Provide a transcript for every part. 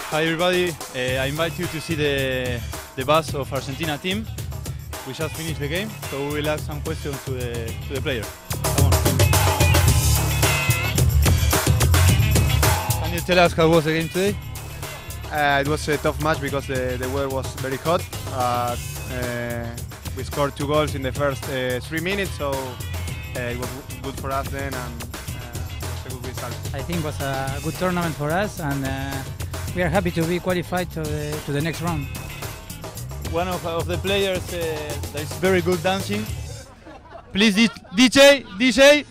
Hi everybody, I invite you to see the bus of Argentina team. We just finished the game, so we will ask some questions to the player. Come on. Can you tell us how was the game today? It was a tough match because the weather was very hot. We scored 2 goals in the first 3 minutes, so it was good for us then, and it was a good result. I think it was a good tournament for us, and we are happy to be qualified to the next round. One of the players that is very good dancing. Please, DJ.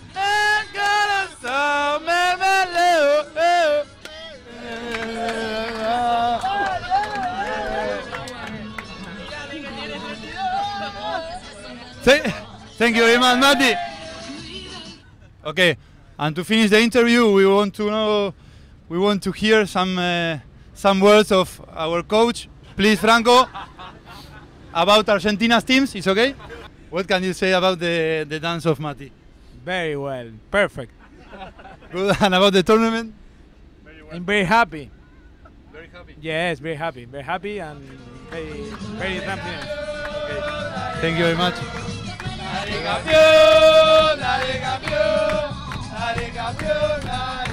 Thank you very much, Mati. Okay, and to finish the interview, we want to hear some words of our coach. Please, Franco, about Argentina's teams. It's okay. What can you say about the dance of Mati? Very well, perfect. Good. And about the tournament? I'm very happy. Very happy. Yes, very happy and very confident. Okay. Thank you very much. Dale campeón, dale campeón, dale campeón, dale.